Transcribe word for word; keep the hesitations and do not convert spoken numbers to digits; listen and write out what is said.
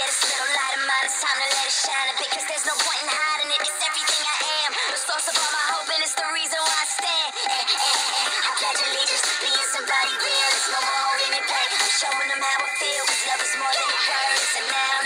this little light of mine, it's time to let it shine. Because there's no point in hiding it, it's everything I am. The source of all my hope and it's the reason why I stand. Eh, eh, eh. I pledge allegiance to being somebody real. There's no more holding it back. I'm showing them how I feel, cause love is more than a word, it's an now.